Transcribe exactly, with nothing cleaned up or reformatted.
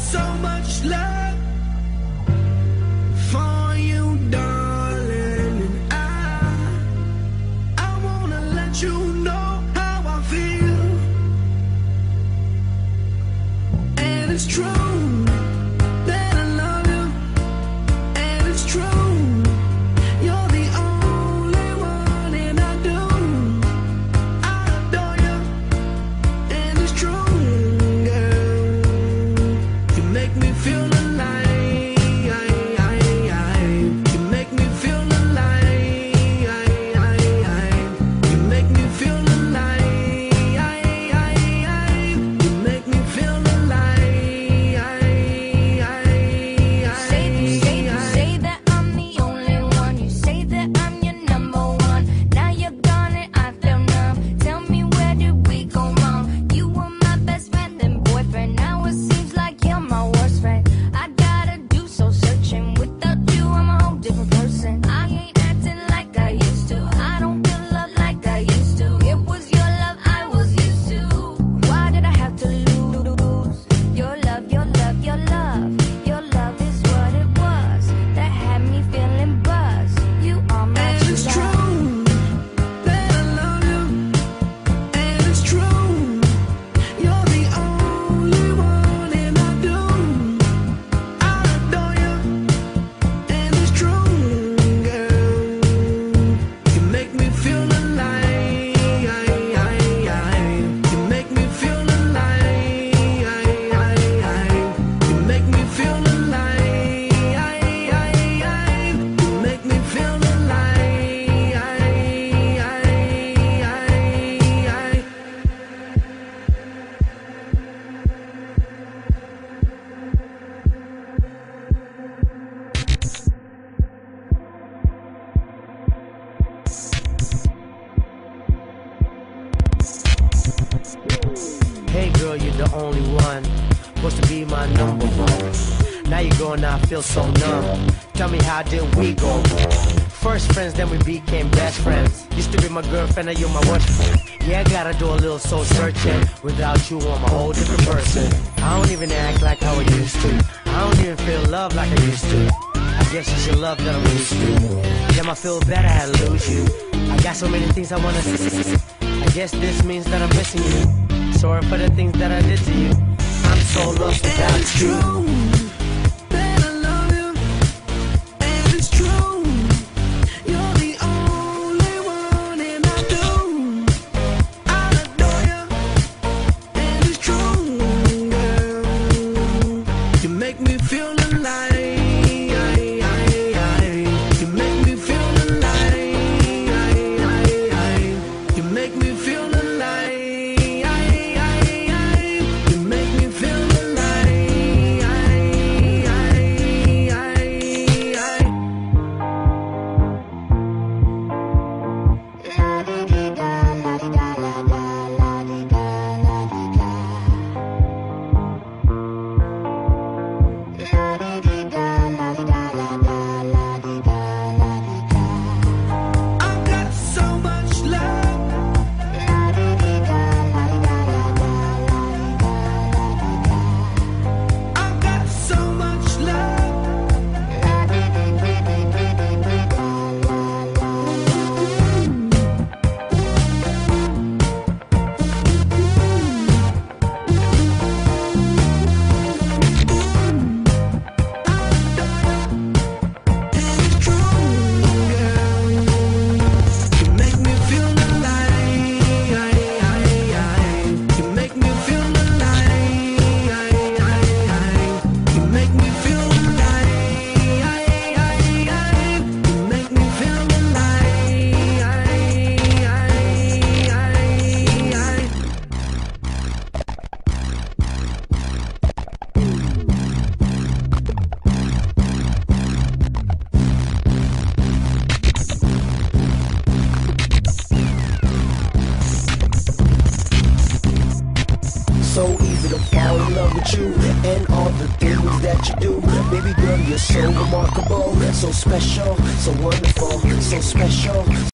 so much love for you, darling, and I, I wanna let you know how I feel, and it's true that I love you, and it's true. You're the only one, and I do. I adore you, and it's true, girl. You make me feel alive. You make me feel alive. You make me feel alive. You make me feel alive. Say, say, say that I'm the only one. You say that I'm your number one. Now you're gone and I feel numb. Tell me, where did we go wrong? You were my best friend and boyfriend. Now it seems like you're my worst friend. I gotta do so searching. Without you, I'm a whole different person. I ain't acting like I used to. I don't feel love like I used to. It was your love I was used to. Why did I have to lose your love, your love, your love? Your love is what it was that had me feeling buzzed. You are my And true it's love. true that I love you, and it's true. You're the only one, and I do. I adore you, and it's true, girl. You make me feel alive. You make me feel alive. You make me feel alive. You make me feel alive. Hey girl, you're the only one, supposed to be my number one. Now you're going, I feel so numb. Tell me, how did we go? First friends, then we became best friends. Used to be my girlfriend, now you're my boyfriend. Yeah, I gotta do a little soul searching. Without you, I'm a whole different person. I don't even act like how I used to. I don't even feel love like I used to. I guess it's your love that I'm used to. Damn, I feel bad I had to lose you. I got so many things I wanna say. I guess this means that I'm missing you. Sorry for the things that I did to you. I'm so lost And without it's you. true that I love you, and it's true. You're the only one, and I do. I adore you, and it's true, girl. You make me feel alive. You make me feel alive. You make me feel alive. You make me feel I've got so much love. I've got so much love. So easy to fall in love with you and all the things that you do. Baby girl, you're so remarkable, so special, so wonderful, so special.